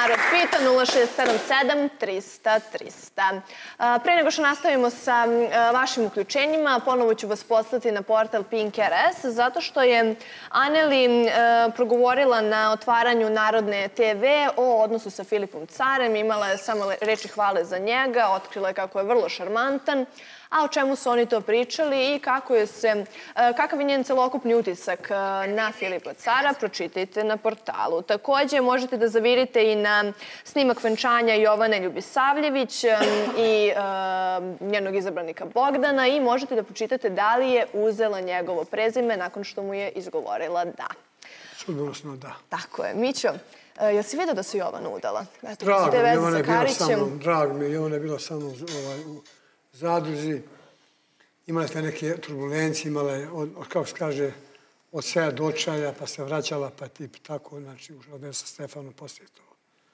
Narod pita 0677 300 300. Pre nego što nastavimo sa vašim uključenjima, ponovo ću vas poslati na portal Pink RS, zato što je Aneli progovorila na otvaranju Narodne TV o odnosu sa Filipom Carem. Imala je samo reči hvale za njega, otkrila je kako je vrlo šarmantan, a o čemu su oni to pričali i kakav je njen celokupni utisak na Filipa Cara, pročitajte na portalu. Takođe, možete da zavirite i na snimak venčanja Jovane Ljubisavljević i njenog izabranika Bogdana i možete da pročitate da li je uzela njegovo prezime nakon što mu je izgovorila da. Sudbonosno da. Tako je. Mićo, jel si vidio da se Jovana udala? Drago mi, Jovana je bila sa mnom. Drago mi, Jovana je bila sa mnom u zadruzi. Imala je neke turbulencije, imala je, kako se kaže, od seja do očaja, pa se vraćala, pa tip tako, znači, užao sa Stefanom, poslije to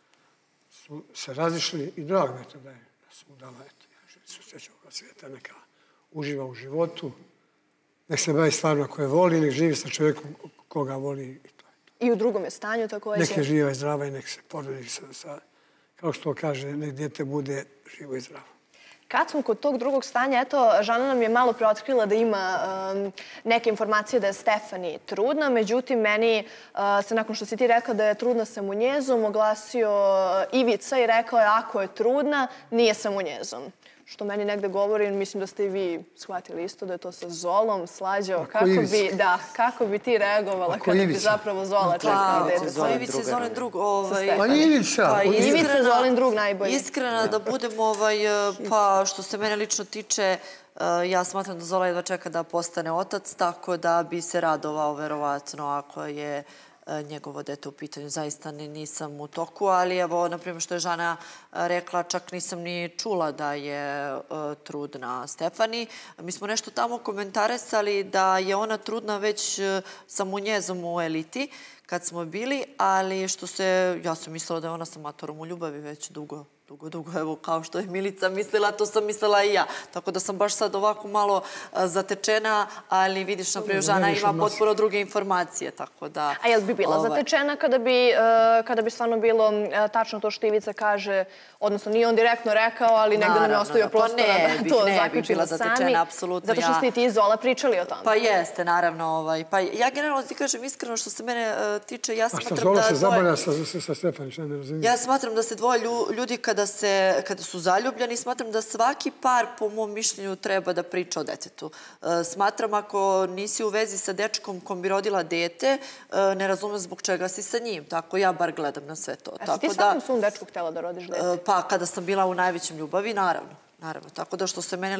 su se razišli i drago mi je to da su udala, eto, ja su sreću ovoga svijeta, neka uživa u životu, nek se bavi stvarno koje voli, nek živi sa čovjekom koga voli i to. I u drugom je stanju također? Nek je živa i zdrava i nek se porodi sa, kao što kaže, nek dijete bude živo i zdravo. Kad smo kod tog drugog stanja, eto, Žana nam je malo preotkrila da ima neke informacije da je Stefani trudna, međutim, meni se, nakon što si ti rekla da je trudna sa munjezom, oglasio Ivica i rekao je ako je trudna, nije sa munjezom. Što meni negde govori, mislim da ste i vi shvatili isto da je to sa Zolom, Slađo. Kako bi ti reagovala kada bi zapravo Zola čekala dete? Pa Ivica je Zolin drug. Pa Ivica! Ivica Zolin drug najbolji. Iskrena da budem, pa što se mene lično tiče, ja smatram da Zola jedva čeka da postane otac, tako da bi se radovao verovatno ako je njegovo dete u pitanju. Zaista nisam u toku, ali evo, naprimjer, što je Žana rekla, čak nisam ni čula da je trudna Stefani. Mi smo nešto tamo komentarisali da je ona trudna već sa munjezom u Eliti, kad smo bili, ali što se, ja sam mislila da je ona sa matorom u ljubavi već dugo, evo, kao što je Milica mislila, to sam mislila i ja. Tako da sam baš sad ovako malo zatečena, ali vidiš, naprijed, Žana ima potpuno druge informacije, tako da... A jel bi bila zatečena kada bi stvarno bilo tačno to što Ivica kaže, odnosno nije on direktno rekao, ali negdje nam je ostavio prostora da to zaključimo sami, zato što ste i ti i Zola pričali o tome. Pa jeste, naravno. Pa ja generalno ti kažem iskreno što se mene tiče, ja smatram da... A šta Zola se zabavlja sa Stefani, šta ne razumijem? Ja smatram da se dvoje ljudi kada su zaljubljeni, smatram da svaki par, po mom mišljenju, treba da priča o detetu. Smatram ako nisi u vezi sa dečkom kom bi rodila dete, ne razumem zbog čega si sa njim. Tako ja bar gledam na sve to. A si ti svakom svom dečku htjela da rodiš dete? Pa kada sam bila u najvećem ljubavi, naravno. Naravno, tako da što se mene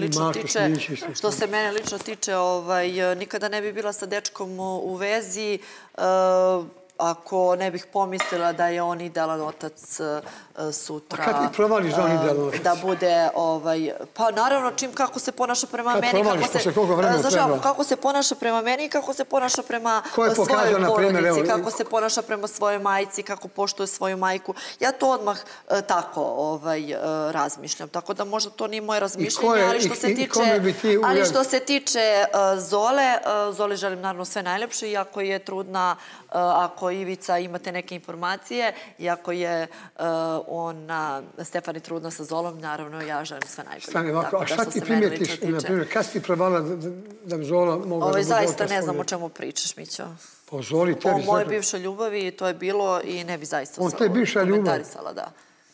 lično tiče, nikada ne bi bila sa dečkom u vezi ako ne bih pomislila da je on idealan otac sutra. A kad ti provališ da on idealan otac? Da bude, pa naravno, kako se ponaša prema meni. Kad provališ, posle koliko vremena treba? Kako se ponaša prema meni i kako se ponaša prema svojoj porodici, kako se ponaša prema svojoj majci, kako poštuje svoju majku. Ja to odmah tako razmišljam. Tako da možda to nije moje razmišljenje, ali što se tiče Zole želim naravno sve najlepše, iako je trudna, ako Ivica imate neke informacije i ako je Stefani trudna sa Zolom, naravno ja želim sve najbolje. Stani ovako, a šta ti primijetiš, na primjer, kad si ti provala da bi Zola mogla da bude otac? Zaista ne znam o čemu pričaš, Mićo. Po Zoli tebi... O mojoj bivšoj ljubavi to je bilo i ne bi zaista komentarisala, da.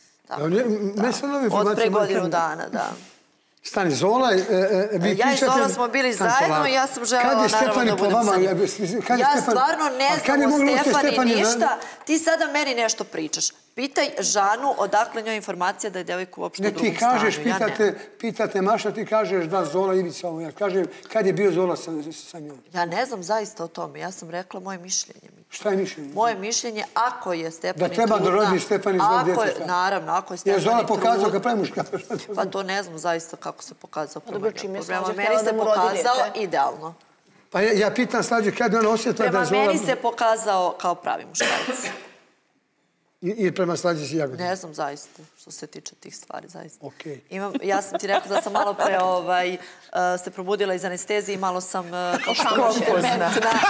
Od pre godinu dana, da. Stani, Zola... Ja i Zola smo bili zajedno i ja sam želela naravno da budem sa njim. Ja stvarno ne znam o Stefani ništa. Ti sada meni nešto pričaš. Pitaj Žanu odakle njoj informacija da je devojka uopšte u drugom stanju. Ne, ti kažeš, pitate Maša, ti kažeš da Zola Ivica ovo. Ja kažem, kad je bio Zola sa njom? Ja ne znam zaista o tome. Ja sam rekla moje mišljenje. Šta je mišljenje? Moje mišljenje, ako je Stefani trudna... Da treba da rodi Stefani svoj djeteta. Naravno, ako je Stefani trudna... Je Zola pokazao kao premuška? Pa to ne znam zaista kako se pokazao prema njom. Meni se pokazao idealno. Pa ja pitam Slađe, kad je ona osjetila da Zola... Prema meni se pokazao kao pravi muškarac. I prema slađici jagodi? Ne znam, zaista, što se tiče tih stvari, zaista. Okej. Ja sam ti rekla da sam malo pre se probudila iz anestezije i malo sam konfuzna.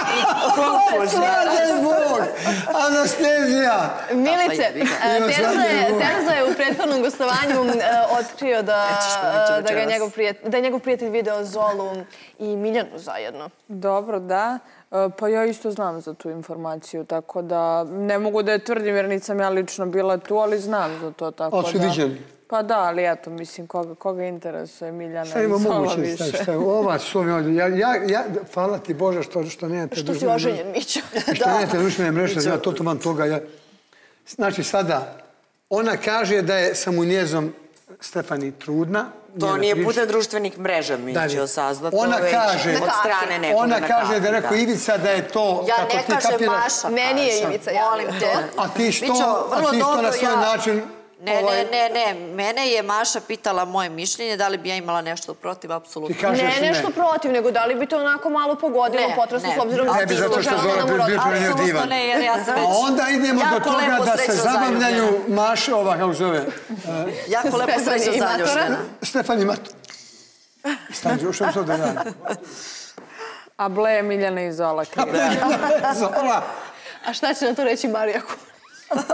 Slađaj Bog! Anestezija! Milice, Terza je u prethodnom gostovanju otkrio da je njegov prijatelj video Zolu i Miljanu zajedno. Dobro, da. Pa ja isto znam za tu informaciju, tako da ne mogu da je tvrdim jer nisam ja lično bila tu, ali znam za to, tako da... Ali su viđeni? Pa da, ali eto, mislim, koga interesuje Miljana i Zola više. Ova su ovi ovdje. Hvala ti Bože što nemate... Što si oženjen, Mićo. Što nemate društvene mreže, ja to vam toga... Znači sada, ona kaže da je sa munjezom Stefani trudna. To nije putem društvenih mreža, Mićo, sazna to već od strane nekoga na kafu. Ona kaže da je rekao Ivica da je to... Ja ne kažem Maša. Meni je Ivica, molim te. A ti isto na svoj način... Ne. Mene je Maša pitala moje mišljenje, da li bi ja imala nešto protiv, apsolutno. Ne nešto protiv, nego da li bi to onako malo pogodilo potresu s obzirom da ne bi zato što Zora bio prenio divan. Apsolutno ne, jer ja sam već... A onda idemo do toga da se zabavljaju Maša, kako zove... Jako lepo srećo zaljubljena. Stefani Mator. Stanđe, što što da radi? A ble je Miljana i Zola kriva. Zola! A šta će na to reći Marija Kulić?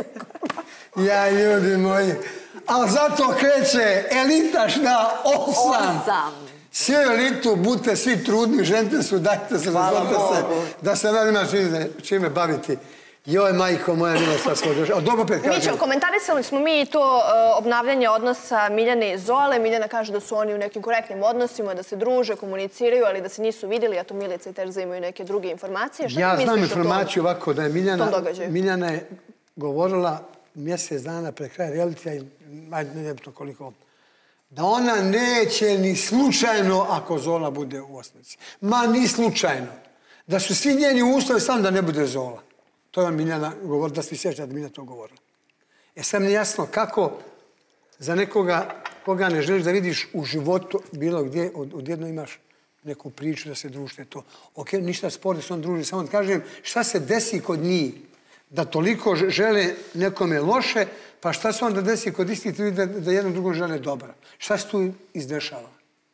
Ja, ljudi moji. Ali zato kreće elitašna 8. Svi elitu, budite svi trudni, ženite su, dajte se, razvolite se, da se ne ima čime baviti. Joj, majko moja, mila sva svoj došla. Dobro opet kažem. Mićo, komentarisali smo mi to obnavljanje odnosa Miljane i Zole. Miljana kaže da su oni u nekim korektnim odnosima, da se druže, komuniciraju, ali da se nisu vidjeli, a to Milica i Terza imaju neke druge informacije. Ja znam informaciju ovako da je Miljana je govorila mjesec dana pre kraja realitija, ajde ne to koliko, da ona neće ni slučajno ako Zola bude u osnovici. Ma ni slučajno. Da su svi njeni uslovi samo da ne bude Zola. To je Miljana govorila, da svi sjeća da Miljana to govorila. Sam mi jasno kako za nekoga koga ne želiš da vidiš u životu bilo gdje, odjedno imaš neku priču da se družite to. Ok, ništa spori se on druži, samo da kažem šta se desi kod njih. Da toliko žele nekome loše, pa šta se onda desi kod istih ljudi da jednom drugom žele dobro? Šta se tu izdešava?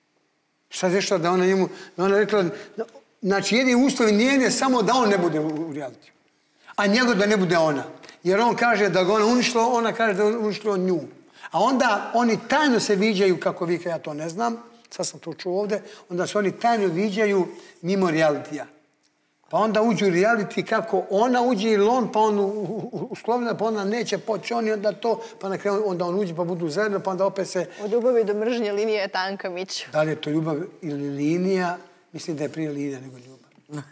Šta se dešava da ona njemu, da ona rekla, znači jedini uslovi njene samo da on ne bude u realitiju, a njegov da ne bude ona. Jer on kaže da ga ona uništila, ona kaže da je uništila nju. A onda oni tajno se viđaju, kako vi, ja to ne znam, sad sam to čuo ovdje, onda se oni tajno viđaju mimo realitija. Pa onda uđu u reality kako ona uđe ili on, pa on usklovljena, pa ona neće poći on i onda to, pa na kraju onda on uđe pa budu zajedno, pa onda opet se... Od ljubavi do mržnje linija je tanka, Mićo. Da li je to ljubav ili linija? Mislim da je prije linija nego ljubav.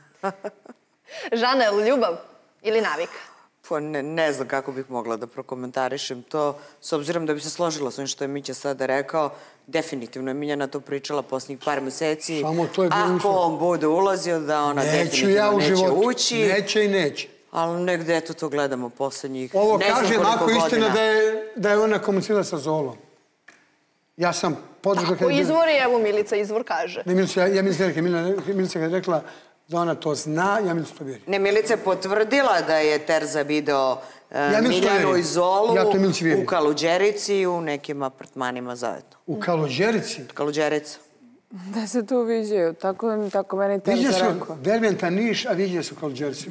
Žana, je li ljubav ili navika? Pa ne znam kako bih mogla da prokomentarišem to, s obzirom da bi se složila s onim što je Mića sada rekao. Definitivno je Miljana to pričala posljednjih par meseci. Ako on bude ulazio, da ona definitivno neće ući. Neće i neće. Ali negdje eto to gledamo posljednjih. Ovo kažem, ako je istina da je ona komunicirala sa Zolom. Ja sam podržao... Ako izvori, evo Milica izvor kaže. Milica je rekla da ona to zna, ja mislim to vjerujem. Ne, Milica je potvrdila da je Terza video Miljanu i Zolu u Kaluđerici i u nekim apartmanima zajedno. U Kaluđerici? Kaluđerica. Da se tu viđaju, tako meni Terza rekao. Viđa su Derventa Niš, a viđa su Kaluđerici.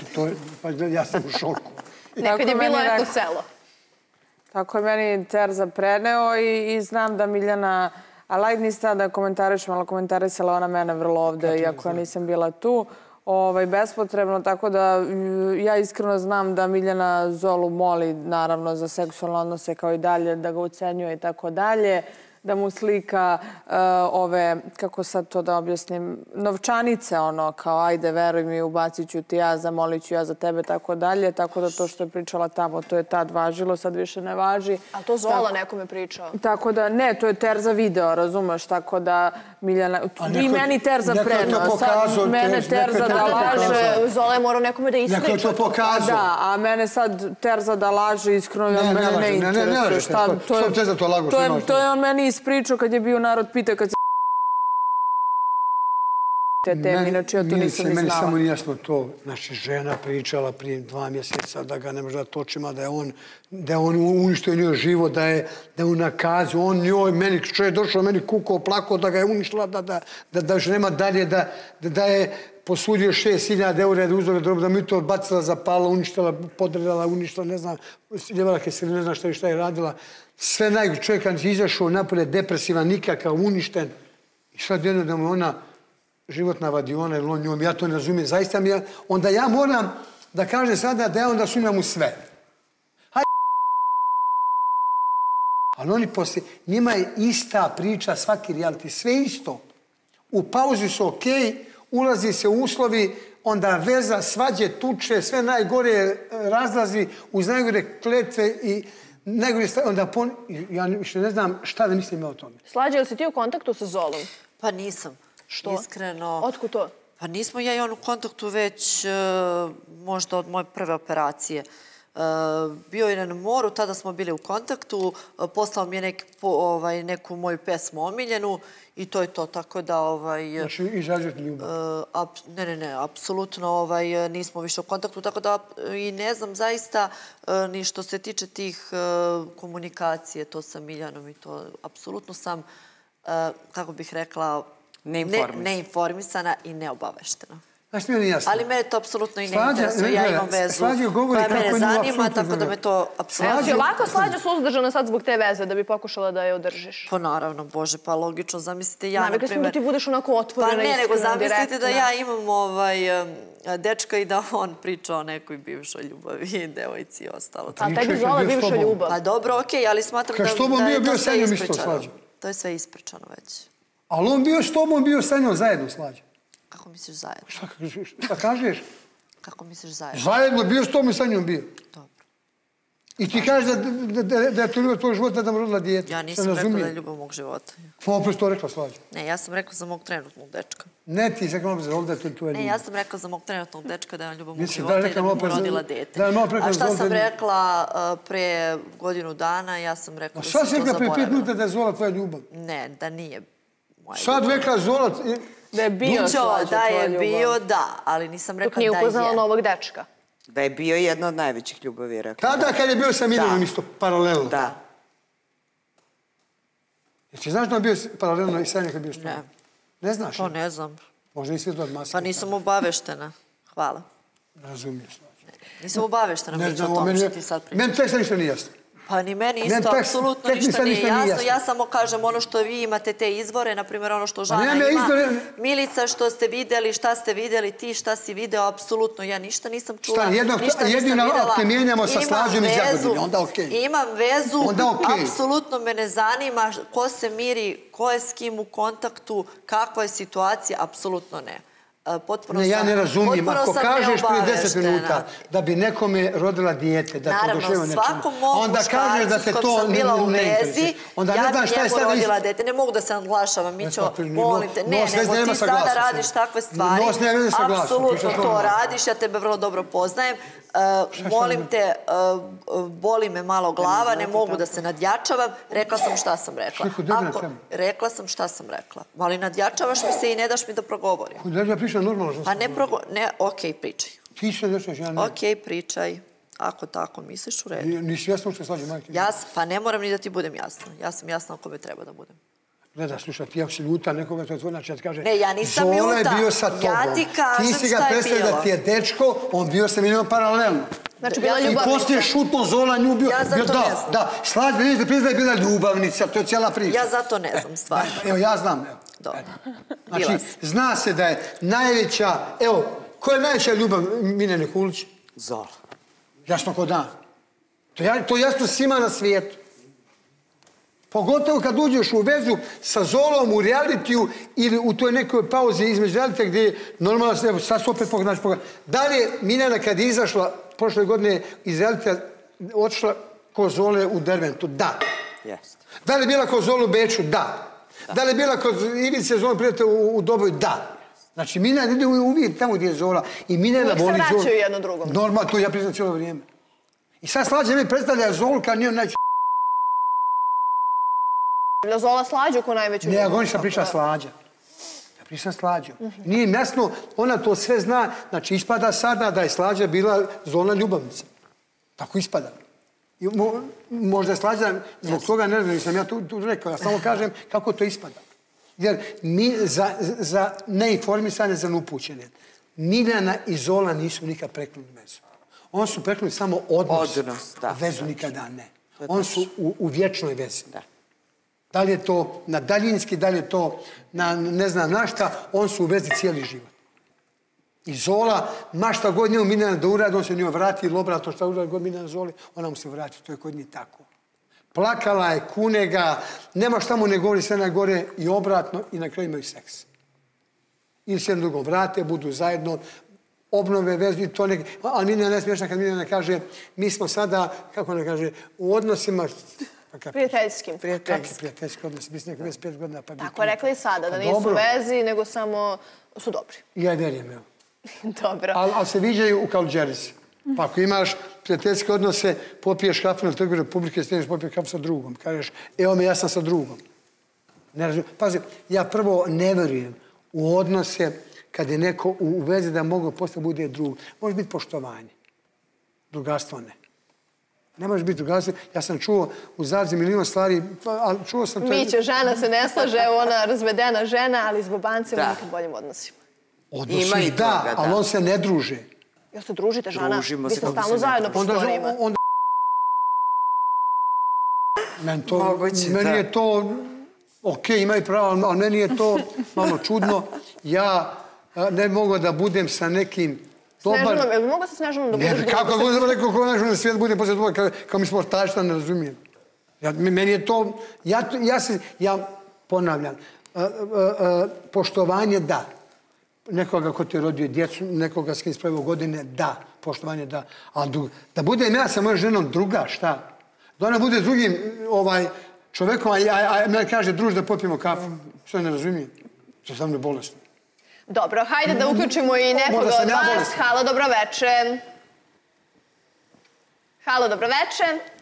Ja sam u šoku. Nekad je bilo eto selo. Tako je meni Terza preneo i znam da Miljana... Ali ajde nisi tada da komentarišem, ali komentarisala ona mene vrlo ovde, iako ja nisam bila tu. Bespotrebno, tako da ja iskreno znam da Miljana Zolu moli, naravno, za seksualne odnose kao i dalje, da ga ucenjuje i tako dalje, da mu slika ove, kako sad to da objasnim, novčanice, ono, kao ajde, veruj mi, ubacit ću ti ja, zamolit ću ja za tebe, tako dalje, tako da to što je pričala tamo, to je tad važilo, sad više ne važi. A to Zola nekome pričao? Tako da, ne, to je Terza video, razumeš, tako da Miljana, i meni Terza prenao, sad mene Terza da laže. Zola je morao nekome da ispriča. Neko je to pokazao. Da, a mene sad Terza da laže, iskreno, mene ne interesuje. Što Terza to lago? To je on meni ispričao kad je bio narod pita kad se te teme, inače ja to nisam ni znala. Meni samo jasno to, znači žena pričala prije 2 mjeseca da ga ne može dati očima, da je on uništio njoj život, da je u nakazu, on njoj, meni čovjek došao, meni kukao, plakao da ga je uništila, da još nema dalje, da je posudio 6.000 eura da uzore drobu, da mi to bacila, zapala, uništila, podredala, uništila, ne znam, ljevala keseli, ne znam šta je radila. Sve najgore, čovjek kad je izašao napolje, depresivan, nikakav, uništen. I sad jedno da mu ona životna vadiona ili on njom, ja to ne razumijem. Zaista mi onda ja moram da kažem sada da ja onda sumnjam u sve. Ali oni poslije, njima je ista priča, svaki reality, sve isto. U pauzi su okej, ulazi se u uslovi, onda veza, svađe, tuče, sve najgore razlazi uz najgore kletve i najgore onda ja više ne znam šta da mislim o tome. Slađe, li si ti u kontaktu sa Zolom? Pa nisam. Što? Iskreno. Otkud to? Pa nismo ja i on u kontaktu već možda od moje prve operacije. Bio je na moru, tada smo bili u kontaktu, poslao mi je neku moju pesmu omiljenu i to je to, tako da... Znači, izražete ljubav? Ne, apsolutno nismo više u kontaktu, tako da i ne znam zaista ni što se tiče tih komunikacije, to sa Miljanom i to, apsolutno sam, kako bih rekla, neinformisana i neobaveštena. Znaš, mi je jasno. Ali mene to apsolutno i ne interesuje. Ja imam vezu koja mene zanima, tako da me to apsolutno... Si ovako Slađa suzdržana sad zbog te veze da bi pokušala da je održiš? Pa naravno, Bože, pa logično. Zamislite ja, na primjer... Navikli smo da ti budeš onako otvorena, iskreno, direktna. Pa ne, nego zamislite da ja imam dečka i da on priča o nekoj bivšoj ljubavi, devojci i ostalo. A tebi Zola bivša ljubav? Pa dobro, okej, ali smatram da je to sve ispričano. To je sve ispričano već. Ali on bio s tobom, bio sa njom zajedno, Slađa. Kako misliš zajedno? Šta kažeš? Kako misliš zajedno? Zajedno bio s tom i sa njom bio. Dobro. I ti kažeš da je to ljubav tvojeg života da mu rodila dijete. Ja nisam rekla da je ljubav mog života. Pa opet to rekla, Slađa. Ne, ja sam rekla za mog trenutnog dečka. Ne, ti sam rekla da je to tvoja ljubav. Ne, ja sam rekla za mog trenutnog dečka da je ljubav mog života i da mu rodila dijete. A šta sam rekla pre godinu dana, ja sam rekla da sam to zaboravila. Šta si rekla pre 5 minuta da je Zola tvoja ljubav? Ne, da nije moja ljubav. Sad rekla Zola... Da je bio Slađa tvoja ljubav. Da je bio, da, ali nisam rekla da je. Dok nije upoznala novog dečka. Da je bio jedna od najvećih ljubavi, je rekla. Tada kad je bio sa Miljanom isto paralelno. Da. Jer ti znaš da je bio paralelno i sa njega bio s tobom? Ne. Ne znaš? To ne znam. Možda nisi od maske. Pa nisam obaveštena. Hvala. Razumiješ. Nisam obaveštena priča o tom što ti sad pričaš. Meni tekst ništa nije jasno. Pa ni meni isto, apsolutno ništa nije jasno. Ja samo kažem ono što vi imate te izvore, na primjer ono što Žana ima. Milica, što ste vidjeli, šta ste vidjeli, ti šta si video, apsolutno. Ja ništa nisam čula, ništa nisam vidjela. Jedino ako te mijenjamo sa Slađom iz Jagodine, onda okej. Imam vezu, apsolutno me ne zanima ko se miri, ko je s kim u kontaktu, kakva je situacija, apsolutno ne. Ne, ja ne razumijem. Ako kažeš prije 10 minuta da bi nekome rodila dijete, da te oduševa nečemu, onda kažeš da te to ne interesuje. Onda ne znaš šta je sada... rodila dijete. Ne mogu da se naglašavam, Mićo, molim te. Ne, nego ti sada radiš takve stvari. Apsolutno to radiš, ja tebe vrlo dobro poznajem. Molim te, boli me malo glava, ne mogu da se nadjačavam. Rekla sam šta sam rekla. Rekla sam šta sam rekla. Ali nadjačavaš mi se i ne daš mi da progovorim. Da pričam normalno što sam govorim. Ne, okej, pričaj. Ti se dešaš, ja ne. Okej, pričaj. Ako tako misliš, u redu. Nisi jasno što Slađe, majke? Pa ne moram ni da ti budem jasna. Ja sam jasna o kome treba da budem. Gleda, slušaj, ti ako si ljuta nekoga, to je tvoj način da ti kaže... Ne, ja nisam ljuta. Zola je bio sa tobom. Ja ti kažem šta je bilo. Ti si ga predstavio da ti je dečko, on bio sa Miljanom paralelno. Znači, bila ljubavnica. I poslije šutno Zola nju bio... Ja zato ne znam. Da, Slađe, vidiš da priznaje bila ljubavnica, to je cijela priča. Ja zato ne znam, stvarno. Evo, ja znam, evo. Dobro. Znači, zna se da je najveća... Evo, koja je najveća ljubav Miljane Kulić? Zola. Jasno ko dan. To je jasno svima na svijetu. Pogotovo kad uđeš u vezu sa Zolom u realitiju ili u toj nekoj pauzi između realitija gdje je normalno, evo sad se opet pogledaš. Da li je Miljana kad je izašla prošle godine iz realitija otišla ko Zole u Derventu? Da. Da li je bila ko Zole u Beču? Da. Da li je bila kod Ivice Zola prijatelja u Doboj? Da. Znači Miljana ide uvijek tamo gdje je Zola i Miljana voli Zola. Uvijek se vraćaju jedno drugom. Normalno, to ja priznam cijelo vrijeme. I sad Slađe mi predstavlja Zolu kao njoj najče... Zola Slađu ko najveću ljubav. Ne, ja govorim šta priča Slađa. Pričam Slađom. Nije im jasno, ona to sve zna, znači ispada sada da je Slađa bila zona ljubavnica. Tako ispada. Možda je Slađa, zbog toga ne znam, nisam ja tu rekao, ja samo kažem kako to ispada. Jer mi za neinformisane, za neupućene, Miljana i Zola nisu nikad prekinuli vezu. Oni su prekinuli samo odnos, vezu nikada ne. Oni su u vječnoj vezi. Da li je to na daljinski, da li je to na ne znam na šta, oni su u vezi cijeli život. I Zola, ma šta god njemu Miljana da uradi, on se njoj vrati ili obratno šta uradi god Miljana Zoli, ona mu se vrati, to je kod njih tako. Plakala je, kune ga, nema šta mu ne govori, sve najgore i obratno i na kraju imaju seks. Ili se jedno drugo vrate, budu zajedno, obnove vezu i to neki... Ali Miljana je smiješna kad Miljana kaže, mi smo sada, kako ona kaže, u odnosima... Prijateljskim. Prijateljski odnosi, mislim neko 25 godina pa biti... Tako rekli sada, da nisu vezi, nego samo su dobri. Ja vjerujem, evo. Dobro. Ali se viđaju u Kaludžerici. Pa ako imaš prijateljske odnose, popiješ kafu na Trgu Republike, staneš popiješ kafu sa drugom. Kažeš, evo me, ja sam sa drugom. Pazi, ja prvo ne verujem u odnose kad je neko u vezi da mogu posle bude drug. Može biti poštovanje. Drugarstvo ne. Ne može biti drugarstvo. Ja sam čuo u Zadzi milion stvari, ali čuo sam to... Miće, žena se ne slaže, ona razvedena žena, ali s Bobancima u nekim boljim odnosima. Odnosi da, ali on se ne druže. Jel se družite, žena? Vi ste stalno zajedno po štorima. Meni je to... Ok, imaju pravo, ali meni je to malo čudno. Ja ne mogu da budem sa nekim dobar... Snežanom, jel bi mogla sa Snežanom da budeš dobar? Kako god sam rekao, kako na svijet budem posle toga, kao mi sportašta, ne razumijem. Meni je to... Ja ponavljam, poštovanje da. Nekoga ko ti je rodio djecu, nekoga s kim spravio godine, da. Poštovanje da. Ali da budem ja sa mojom ženom druga, šta? Da ona bude s drugim čovekom, a mene kaže, druž da popijemo kafu. Što ne razumijem? To sam ne bolesno. Dobro, hajde da uključimo i nekoga od vas. Halo, dobroveče. Halo, dobroveče.